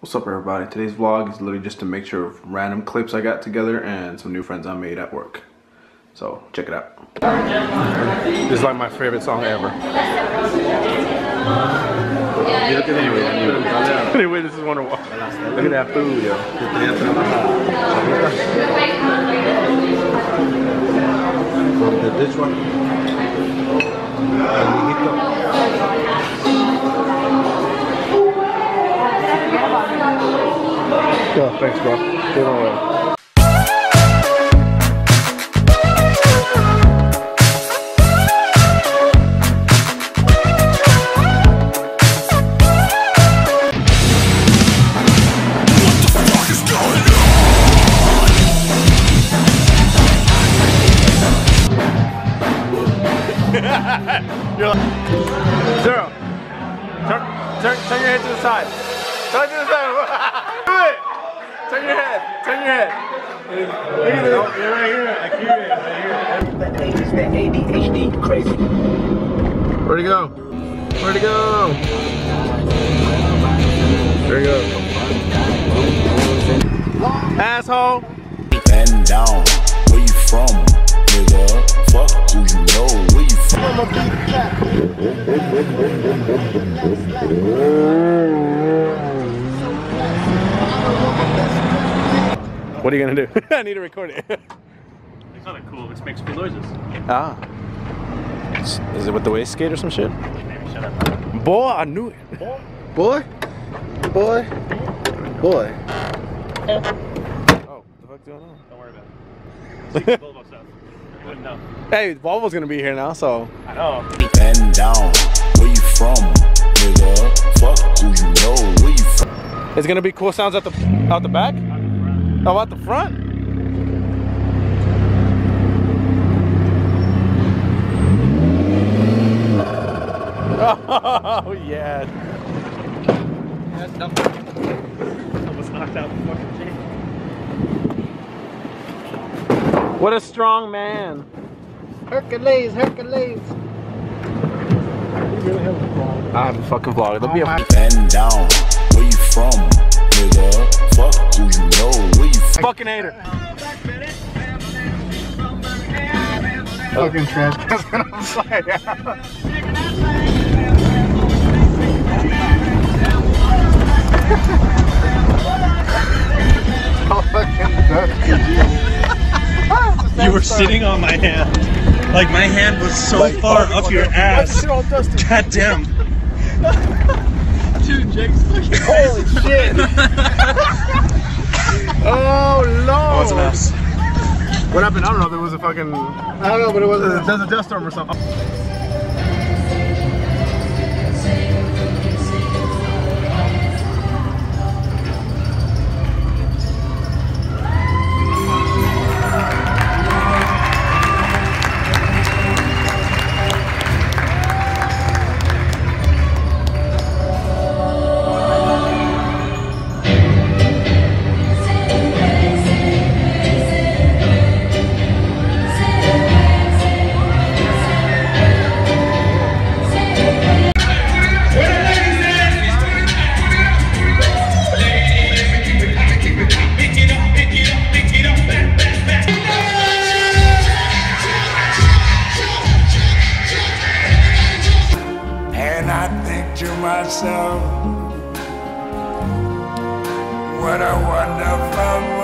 What's up everybody? Today's vlog is literally just a mixture of random clips I got together and some new friends I made at work. So check it out. This is like my favorite song ever. Anyway, this is Wonderwall. Look at that food, yo. This one. Oh, thanks, bro. Give it away. You're like, Zero. Turn your head to the side. Turn to the side. Do it. Turn your head. Turn your head. Look at this. You're right here. I hear it. I hear it. That ADHD crazy. Where'd he go? Where'd he go? There he goes. Asshole. Bend down. Where you from, nigga? Fuck who you know. Where you from? What are you gonna do? I need to record it. It's not that cool. It just makes cool noises. Ah. Is it with the waist skate or some shit? Maybe shut up. Boy, I knew it. Boy. Boy. Boy. Oh, what the fuck's going on? Don't worry about it. It's like Volvo stuff. You wouldn't know. Hey, Volvo's gonna be here now, so. I know. Bend down. Where you from, nigga? Fuck who you know. Where you from? It's gonna be cool sounds out the back? Oh, out the front? Oh, yeah. That's dumb. Almost knocked out the fucking chain. What a strong man. Hercules, Hercules. I have a fucking vlog. There'll be a Bend down. Where you from, nigga? Fuck who you know. Where you from? fucking hater. Fucking trash. That's what I'm saying. You were sitting on my hand. Like my hand was so far up your ass. God damn. Dude, Jake's fucking Holy shit. Oh no. That was a mess. What happened? I don't know if it was a fucking. I don't know, but it was There's a dust storm or something. Myself, what a wonderful